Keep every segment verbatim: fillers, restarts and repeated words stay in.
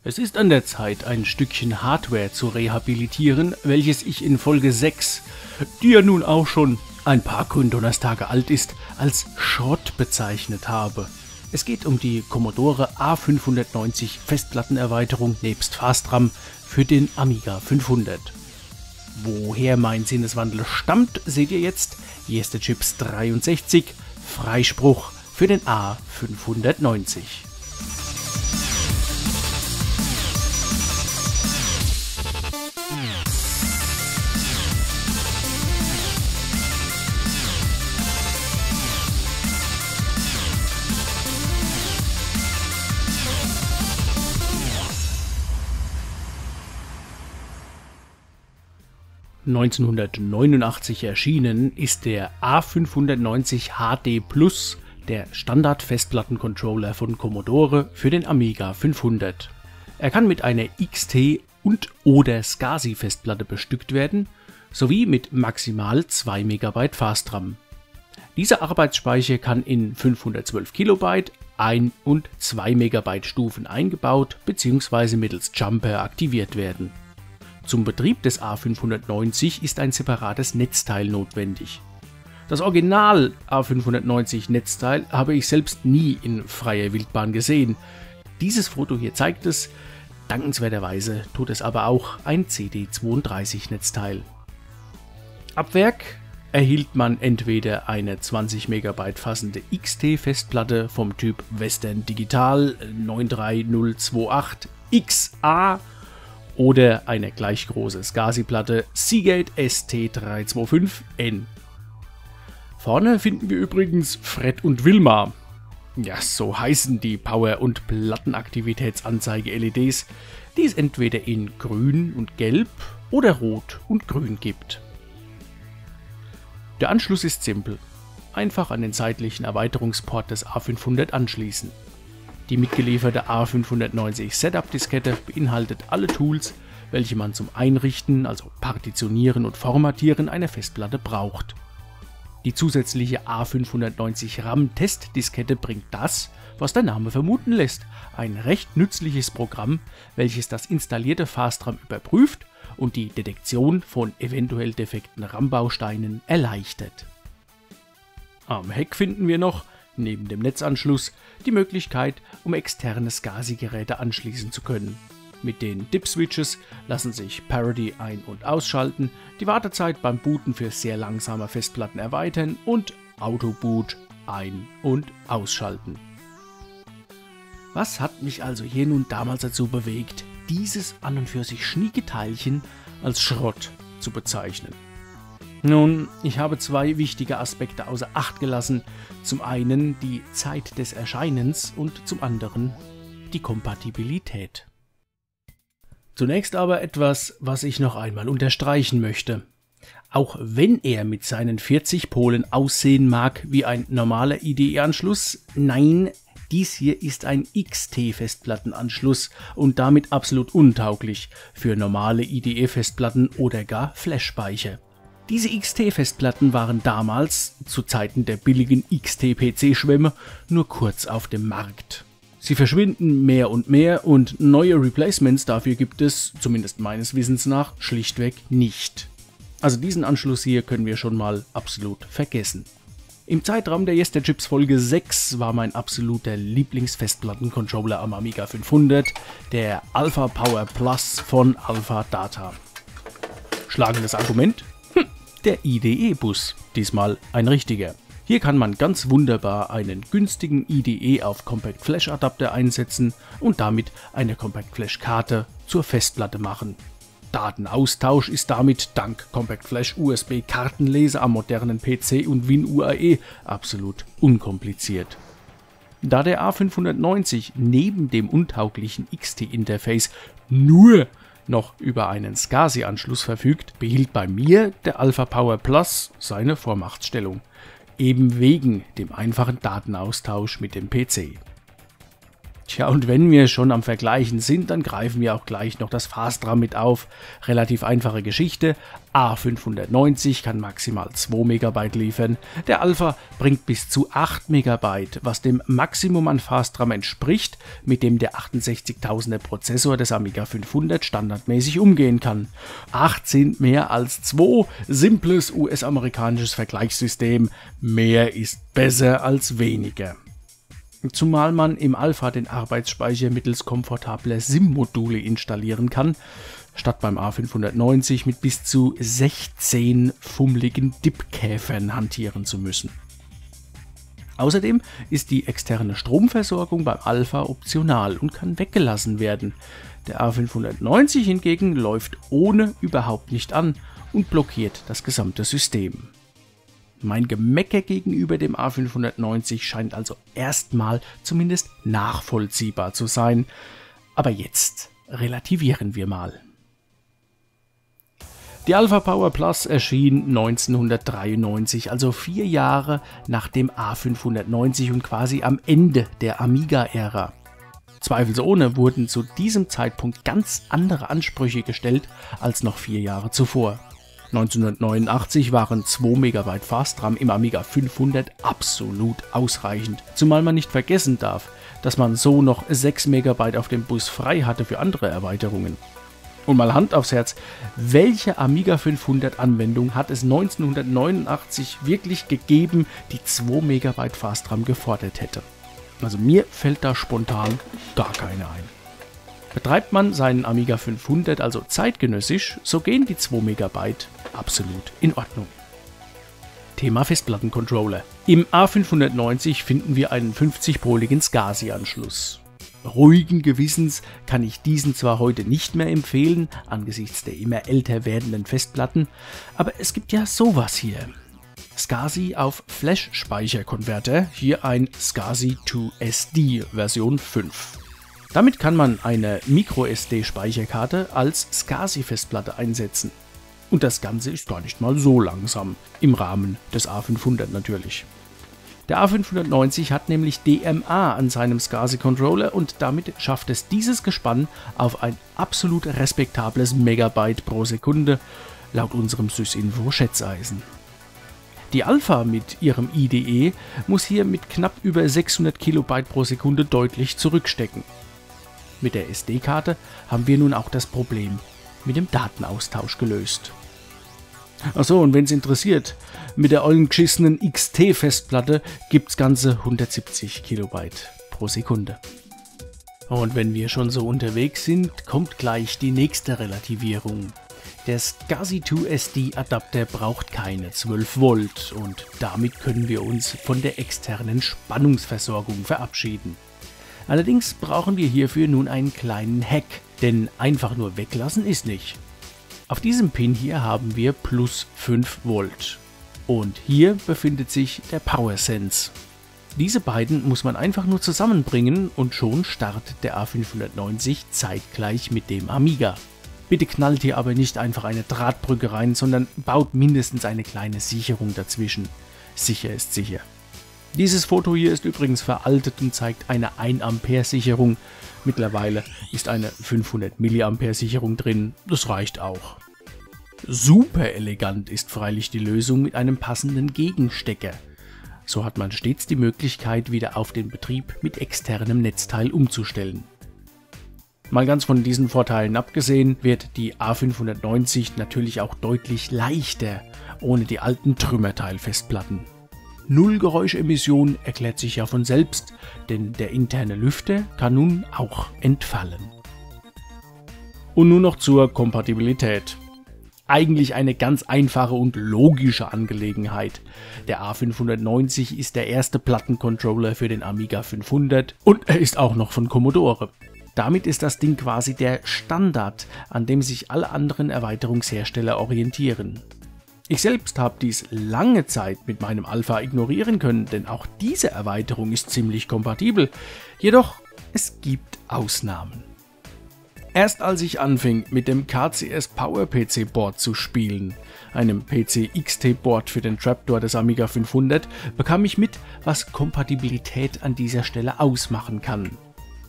Es ist an der Zeit, ein Stückchen Hardware zu rehabilitieren, welches ich in Folge sechs, die ja nun auch schon ein paar Gründonnerstage alt ist, als Schrott bezeichnet habe. Es geht um die Commodore A fünfhundertneunzig Festplattenerweiterung nebst Fastram für den Amiga fünfhundert. Woher mein Sinneswandel stammt, seht ihr jetzt. Hier ist der Chips dreiundsechzig, Freispruch für den A fünfhundertneunzig. neunzehnhundertneunundachtzig erschienen ist der A fünfhundertneunzig H D Plus, der Standard-Festplattencontroller von Commodore für den Amiga fünfhundert. Er kann mit einer X T- und oder SCSI-Festplatte bestückt werden, sowie mit maximal zwei Megabyte Fastram. Dieser Arbeitsspeicher kann in fünfhundertzwölf Kilobyte, ein und zwei Megabyte Stufen eingebaut bzw. mittels Jumper aktiviert werden. Zum Betrieb des A fünfhundertneunzig ist ein separates Netzteil notwendig. Das Original A fünfhundertneunzig Netzteil habe ich selbst nie in freier Wildbahn gesehen. Dieses Foto hier zeigt es, dankenswerterweise tut es aber auch ein C D zweiunddreißig Netzteil. Ab Werk erhielt man entweder eine zwanzig Megabyte fassende X T-Festplatte vom Typ Western Digital neun drei null zwei acht X A oder eine gleich große SCSI-Platte Seagate S T drei zwei fünf N. Vorne finden wir übrigens Fred und Wilma. Ja, so heißen die Power- und Plattenaktivitätsanzeige-L E Ds, die es entweder in grün und gelb oder rot und grün gibt. Der Anschluss ist simpel. Einfach an den seitlichen Erweiterungsport des A fünfhundert anschließen. Die mitgelieferte A fünfhundertneunzig Setup-Diskette beinhaltet alle Tools, welche man zum Einrichten, also Partitionieren und Formatieren einer Festplatte braucht. Die zusätzliche A fünfhundertneunzig RAM-Testdiskette bringt das, was der Name vermuten lässt, ein recht nützliches Programm, welches das installierte Fastram überprüft und die Detektion von eventuell defekten RAM-Bausteinen erleichtert. Am Heck finden wir noch, neben dem Netzanschluss, die Möglichkeit, um externe SCSI-Geräte anschließen zu können. Mit den Dip-Switches lassen sich Parity ein- und ausschalten, die Wartezeit beim Booten für sehr langsame Festplatten erweitern und Autoboot ein- und ausschalten. Was hat mich also hier nun damals dazu bewegt, dieses an und für sich schnieke Teilchen als Schrott zu bezeichnen? Nun, ich habe zwei wichtige Aspekte außer Acht gelassen. Zum einen die Zeit des Erscheinens und zum anderen die Kompatibilität. Zunächst aber etwas, was ich noch einmal unterstreichen möchte. Auch wenn er mit seinen vierzig Polen aussehen mag wie ein normaler I D E-Anschluss, nein, dies hier ist ein X T-Festplattenanschluss und damit absolut untauglich für normale I D E-Festplatten oder gar Flashspeicher. Diese X T-Festplatten waren damals, zu Zeiten der billigen X T-P C-Schwämme, nur kurz auf dem Markt. Sie verschwinden mehr und mehr und neue Replacements dafür gibt es, zumindest meines Wissens nach, schlichtweg nicht. Also diesen Anschluss hier können wir schon mal absolut vergessen. Im Zeitraum der Yesterchips Folge sechs war mein absoluter Lieblingsfestplattencontroller am Amiga fünfhundert, der Alpha Power Plus von Alpha Data. Schlagendes Argument? Der I D E-Bus, diesmal ein richtiger. Hier kann man ganz wunderbar einen günstigen I D E auf Compact Flash Adapter einsetzen und damit eine Compact Flash Karte zur Festplatte machen. Datenaustausch ist damit dank Compact Flash U S B Kartenleser am modernen P C und WinUAE absolut unkompliziert. Da der A fünfhundertneunzig neben dem untauglichen X T-Interface nur noch über einen SCSI-Anschluss verfügt, behielt bei mir der Alpha Power Plus seine Vormachtstellung, eben wegen dem einfachen Datenaustausch mit dem P C. Tja, und wenn wir schon am Vergleichen sind, dann greifen wir auch gleich noch das Fastram mit auf. Relativ einfache Geschichte. A fünfhundertneunzig kann maximal zwei Megabyte liefern. Der Alpha bringt bis zu acht Megabyte, was dem Maximum an Fastram entspricht, mit dem der achtundsechzigtausender Prozessor des Amiga fünfhundert standardmäßig umgehen kann. acht sind mehr als zwei. Simples U S-amerikanisches Vergleichssystem. Mehr ist besser als weniger. Zumal man im Alpha den Arbeitsspeicher mittels komfortabler SIM-Module installieren kann, statt beim A fünfhundertneunzig mit bis zu sechzehn fummeligen Dip-Käfern hantieren zu müssen. Außerdem ist die externe Stromversorgung beim Alpha optional und kann weggelassen werden. Der A fünfhundertneunzig hingegen läuft ohne überhaupt nicht an und blockiert das gesamte System. Mein Gemecker gegenüber dem A fünfhundertneunzig scheint also erstmal zumindest nachvollziehbar zu sein. Aber jetzt relativieren wir mal. Die Alpha Power Plus erschien neunzehnhundertdreiundneunzig, also vier Jahre nach dem A fünfhundertneunzig und quasi am Ende der Amiga-Ära. Zweifelsohne wurden zu diesem Zeitpunkt ganz andere Ansprüche gestellt als noch vier Jahre zuvor. neunzehnhundertneunundachtzig waren zwei Megabyte Fastram im Amiga fünfhundert absolut ausreichend, zumal man nicht vergessen darf, dass man so noch sechs Megabyte auf dem Bus frei hatte für andere Erweiterungen. Und mal Hand aufs Herz, welche Amiga fünfhundert Anwendung hat es neunzehnhundertneunundachtzig wirklich gegeben, die zwei Megabyte Fastram gefordert hätte? Also mir fällt da spontan gar keine ein. Betreibt man seinen Amiga fünfhundert also zeitgenössisch, so gehen die zwei Megabyte absolut in Ordnung. Thema Festplattencontroller. Im A fünfhundertneunzig finden wir einen fünfzig-poligen SCSI-Anschluss. Ruhigen Gewissens kann ich diesen zwar heute nicht mehr empfehlen, angesichts der immer älter werdenden Festplatten, aber es gibt ja sowas hier. SCSI auf Flash-Speicherkonverter, hier ein SCSI zwei S D Version fünf. Damit kann man eine Micro-S D-Speicherkarte als SCSI-Festplatte einsetzen. Und das Ganze ist gar nicht mal so langsam, im Rahmen des A fünfhundert natürlich. Der A fünfhundertneunzig hat nämlich D M A an seinem SCSI-Controller und damit schafft es dieses Gespann auf ein absolut respektables Megabyte pro Sekunde, laut unserem Sysinfo-Schätzeisen. Die Alpha mit ihrem I D E muss hier mit knapp über sechshundert Kilobyte pro Sekunde deutlich zurückstecken. Mit der S D-Karte haben wir nun auch das Problem mit dem Datenaustausch gelöst. Achso, und wenn es interessiert, mit der ollen geschissenen X T-Festplatte gibt's ganze hundertsiebzig Kilobyte pro Sekunde. Und wenn wir schon so unterwegs sind, kommt gleich die nächste Relativierung. Der SCSI zwei S D Adapter braucht keine zwölf Volt und damit können wir uns von der externen Spannungsversorgung verabschieden. Allerdings brauchen wir hierfür nun einen kleinen Hack, denn einfach nur weglassen ist nicht. Auf diesem Pin hier haben wir plus fünf Volt und hier befindet sich der PowerSense. Diese beiden muss man einfach nur zusammenbringen und schon startet der A fünfhundertneunzig zeitgleich mit dem Amiga. Bitte knallt hier aber nicht einfach eine Drahtbrücke rein, sondern baut mindestens eine kleine Sicherung dazwischen. Sicher ist sicher. Dieses Foto hier ist übrigens veraltet und zeigt eine ein Ampere Sicherung. Mittlerweile ist eine fünfhundert Milliampere Sicherung drin, das reicht auch. Super elegant ist freilich die Lösung mit einem passenden Gegenstecker. So hat man stets die Möglichkeit, wieder auf den Betrieb mit externem Netzteil umzustellen. Mal ganz von diesen Vorteilen abgesehen, wird die A fünfhundertneunzig natürlich auch deutlich leichter, ohne die alten Trümmerteilfestplatten. Null Geräuschemission erklärt sich ja von selbst, denn der interne Lüfter kann nun auch entfallen. Und nun noch zur Kompatibilität. Eigentlich eine ganz einfache und logische Angelegenheit. Der A fünfhundertneunzig ist der erste Plattencontroller für den Amiga fünfhundert und er ist auch noch von Commodore. Damit ist das Ding quasi der Standard, an dem sich alle anderen Erweiterungshersteller orientieren. Ich selbst habe dies lange Zeit mit meinem Alpha ignorieren können, denn auch diese Erweiterung ist ziemlich kompatibel. Jedoch, es gibt Ausnahmen. Erst als ich anfing, mit dem K C S Power P C Board zu spielen, einem P C X T Board für den Trapdoor des Amiga fünfhundert, bekam ich mit, was Kompatibilität an dieser Stelle ausmachen kann.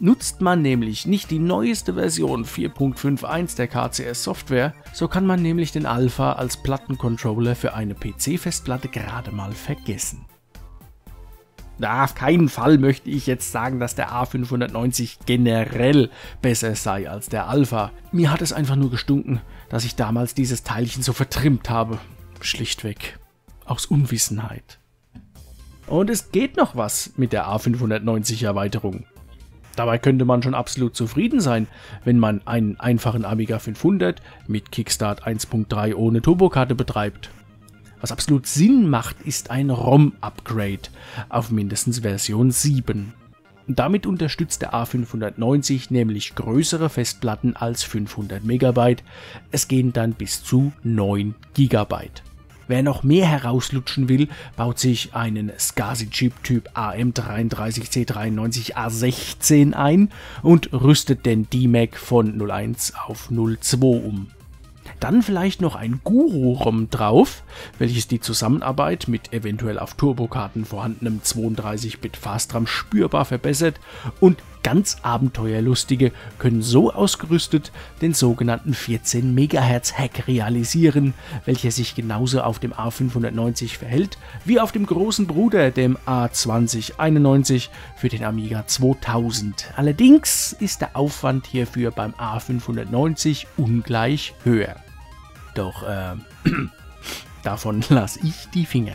Nutzt man nämlich nicht die neueste Version vier Punkt fünf Punkt eins der K C S-Software, so kann man nämlich den Alpha als Plattencontroller für eine P C-Festplatte gerade mal vergessen. Na, auf keinen Fall möchte ich jetzt sagen, dass der A fünfhundertneunzig generell besser sei als der Alpha. Mir hat es einfach nur gestunken, dass ich damals dieses Teilchen so vertrimmt habe. Schlichtweg. Aus Unwissenheit. Und es geht noch was mit der A fünfhundertneunzig Erweiterung. Dabei könnte man schon absolut zufrieden sein, wenn man einen einfachen Amiga fünfhundert mit Kickstart eins Punkt drei ohne Turbokarte betreibt. Was absolut Sinn macht, ist ein ROM-Upgrade auf mindestens Version sieben. Damit unterstützt der A fünfhundertneunzig nämlich größere Festplatten als fünfhundert Megabyte. Es gehen dann bis zu neun Gigabyte. Wer noch mehr herauslutschen will, baut sich einen SCSI-Chip Typ A M drei drei C drei neun A sechzehn ein und rüstet den D MAC von null eins auf null zwei um. Dann vielleicht noch ein Guru-ROM drauf, welches die Zusammenarbeit mit eventuell auf Turbokarten vorhandenem zweiunddreißig Bit Fastram spürbar verbessert, und ganz Abenteuerlustige können so ausgerüstet den sogenannten vierzehn Megahertz Hack realisieren, welcher sich genauso auf dem A fünfhundertneunzig verhält wie auf dem großen Bruder, dem A zwanzig einundneunzig für den Amiga zweitausend. Allerdings ist der Aufwand hierfür beim A fünfhundertneunzig ungleich höher. Doch äh, davon lasse ich die Finger.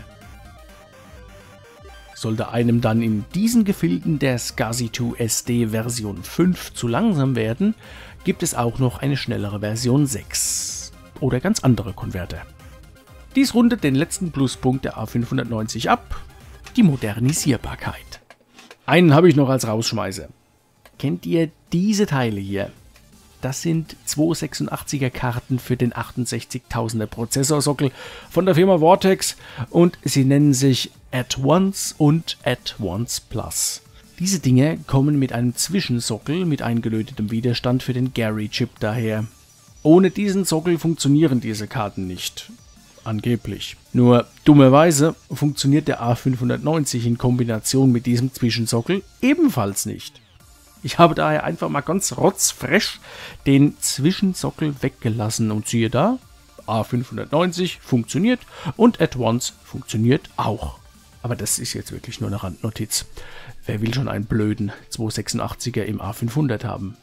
Sollte einem dann in diesen Gefilden der SCSI zwei S D Version fünf zu langsam werden, gibt es auch noch eine schnellere Version sechs oder ganz andere Konverter. Dies rundet den letzten Pluspunkt der A fünfhundertneunzig ab, die Modernisierbarkeit. Einen habe ich noch als Rausschmeißer. Kennt ihr diese Teile hier? Das sind zwei sechsundachtziger Karten für den achtundsechzigtausender Prozessorsockel von der Firma Vortex und sie nennen sich At Once und At Once Plus. Diese Dinge kommen mit einem Zwischensockel mit eingelötetem Widerstand für den Gary-Chip daher. Ohne diesen Sockel funktionieren diese Karten nicht. Angeblich. Nur dummerweise funktioniert der A fünfhundertneunzig in Kombination mit diesem Zwischensockel ebenfalls nicht. Ich habe daher einfach mal ganz rotzfresh den Zwischensockel weggelassen und siehe da, A fünfhundertneunzig funktioniert und At Once funktioniert auch. Aber das ist jetzt wirklich nur eine Randnotiz. Wer will schon einen blöden zwei sechsundachtziger im A fünfhundert haben?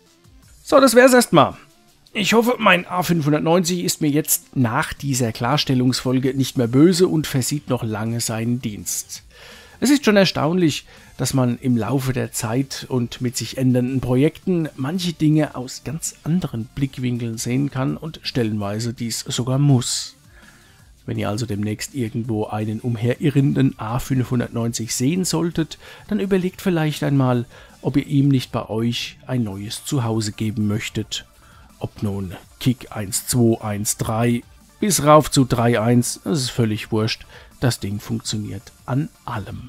So, das wär's erstmal. Ich hoffe, mein A fünfhundertneunzig ist mir jetzt nach dieser Klarstellungsfolge nicht mehr böse und versieht noch lange seinen Dienst. Es ist schon erstaunlich, dass man im Laufe der Zeit und mit sich ändernden Projekten manche Dinge aus ganz anderen Blickwinkeln sehen kann und stellenweise dies sogar muss. Wenn ihr also demnächst irgendwo einen umherirrenden A fünfhundertneunzig sehen solltet, dann überlegt vielleicht einmal, ob ihr ihm nicht bei euch ein neues Zuhause geben möchtet. Ob nun Kick eins zwei eins drei bis rauf zu drei Punkt eins, das ist völlig wurscht. Das Ding funktioniert an allem.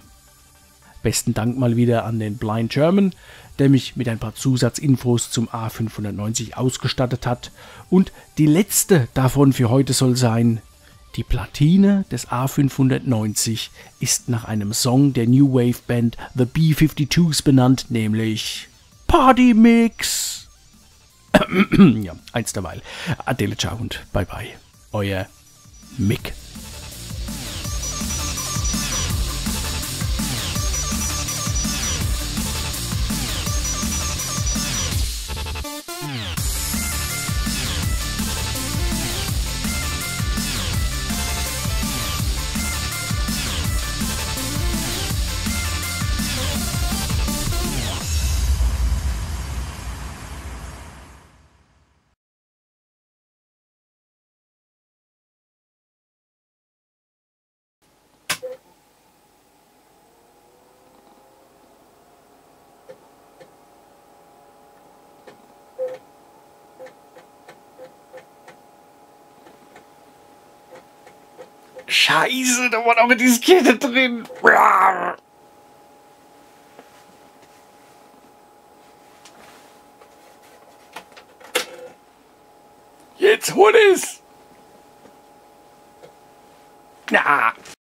Besten Dank mal wieder an den Blind German, der mich mit ein paar Zusatzinfos zum A fünfhundertneunzig ausgestattet hat. Und die letzte davon für heute soll sein: Die Platine des A fünfhundertneunzig ist nach einem Song der New Wave Band The B fünfundfünfzigers benannt, nämlich Party Mix. Ja, eins derweil. Adele, ciao und bye bye. Euer Mick. Scheiße, da war noch eine Diskette drin. Jetzt hol es. Na.